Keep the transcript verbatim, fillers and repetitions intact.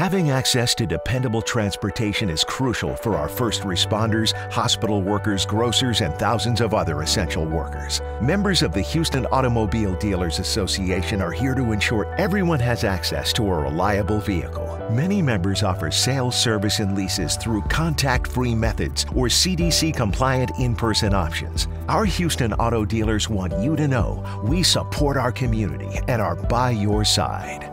Having access to dependable transportation is crucial for our first responders, hospital workers, grocers, and thousands of other essential workers. Members of the Houston Automobile Dealers Association are here to ensure everyone has access to a reliable vehicle. Many members offer sales, service, and leases through contact-free methods or C D C-compliant in-person options. Our Houston auto dealers want you to know we support our community and are by your side.